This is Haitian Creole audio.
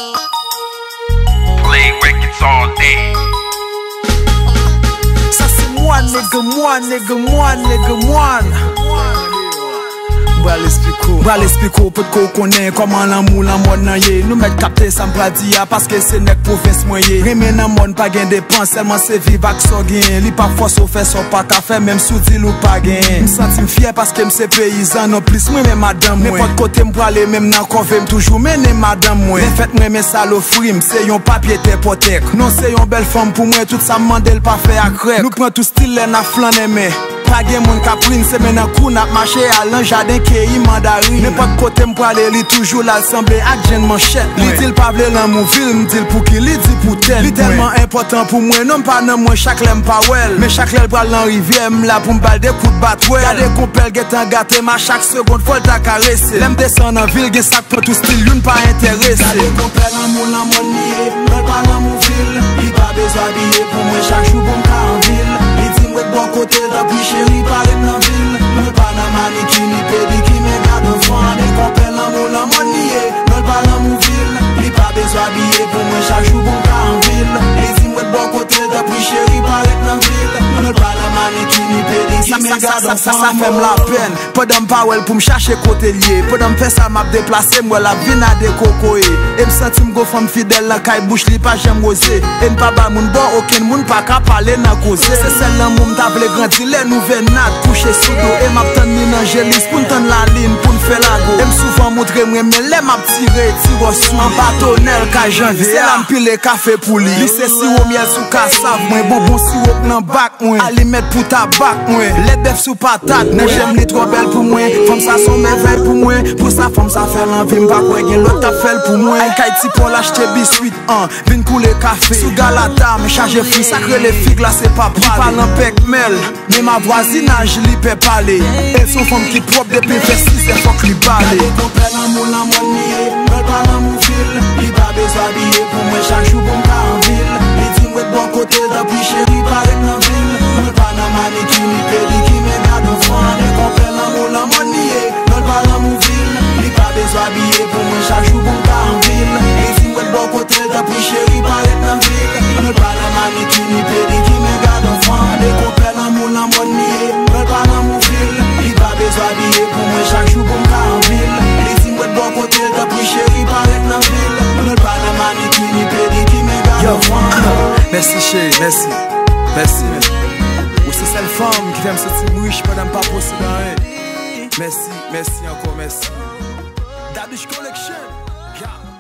Playing records all day. Ça c'est Mwan, nigga, Mwan. Bral explico, peut qu'on connaît comment Lanmou, Lanmou nan ye. Nous met capté ça m'bra di ya parce que c'est nek province moi ye. Remè nan moun pa gen dépense, seulement c'est vive ak so gen. Li pa force ou fait son pa ka fait même sous deal ou pas gen. M'senti fier parce que m'se paysan non plus moi mais madame moi. N'importe côté m'brale même nan cove toujours mener madame moi. Les fête moi mais salofrim, c'est yon papier hypothèque. Non c'est yon belle femme pour moi, tout ça m'mandel pas fait ak rek. Nous prend tout style les na flaner mais pas gen moun ka prin, c'est maintenant kou n'a marché à l'an jardin qui mandarin. N'importe côté m'prale li toujours l'assemblée ak jen manchette. Li dit pas vle Lanmou ville, m'dit pour qui li dit pour tel. Li tellement important pour moi, non pas nan moi chaque lem pa wel. Mais chaque lel pral nan rivière m'la pour m'bal des coups de batouel. Gade compel getan gâté ma chaque seconde faut ta caresser. Lem descend en ville, gen sak prend tout style, yon pas intéressé. Gade compel Lanmou nié, m'bal pas Lanmou ville. Li pas besoin billet pour moi chaque jour pour m'ka en ville. Li dit m'wè bon côté d'appui chéri parle nan ville. M'bal pas nan maniki ni pédiki mais garde enfant. Des compel Lanmou nié, m'bal pas Lanmou ville. Li pas besoin billet pour moi chaque jour pour m'ka en ville. Li dit m'wè bon côté d'appui chéri parle nan ville. M'bal pas nan maniki ni pédiki mais garde enfant. Ça fait la peine. Pendant m'pawel pour m'chercher côté lié. Pendant m'fait ça m'a déplacé moi la vina de cocoé. Et m'senti m'go femme fidèle la caille bouche li pas j'aime rosé. Et n'pas ba moun bon aucun moun pas ka parler nan cause. C'est celle là m'm table grandi les nouvelles nat couché sous dos. Et m'a tande ni nan gélis pour n'tendre la ligne pour n'fait la go. Et m'souvent montrer moi mais les m'a tiré tiro sous en bâtonnel ka janvier. C'est là m'pile café pour li. Li c'est sirop miel sous cassave moi bonbon sirop nan bac moi. Alimette pour tabac moi. Les bœuf sous patate. Nan j'aime li trop belle pour moi. Femme ça son merveille pour moi. Pour ça femme ça fait l'envie m'pa quoi gen l'autre ta fait pour moi. Ay kaiti pour l'acheter biscuit vin couler café. Sous galata me charge fruit sacré les figues là c'est pas pral. Parle en pecmel. Mais ma voisinage li peut parler. Elles sont femmes qui propre depuis fait 6 c'est faut que li parle. Lanmou nié, m'bal pas Lanmou ville. Li pas besoin billet pour moi chaque jour pour m'ka en ville. Li dit m'wè bon côté d'appui chéri parle nan ville. M'bal pas nan maniki ni pédiki mais garde enfant. Des compel Lanmou nié, m'bal pas Lanmou ville. Li pas besoin billet pour moi chaque jour pour m'ka en ville. Li dit m'wè bon côté d'appui chéri parle nan ville. M'bal pas nan maniki ni pédiki mais garde enfant. Des compel Lanmou nié, m'bal pas Lanmou ville. Li pas besoin billet pour moi chaque jour pour m'ka en ville. Li dit m'wè bon côté d'appui chéri parle nan ville. M'bal pas nan maniki ni pédiki mais garde enfant. Merci chérie, merci. Ou c'est celle femme qui vient me sentir riche pendant pas posséder rien. Merci encore, merci. Dabish Collection.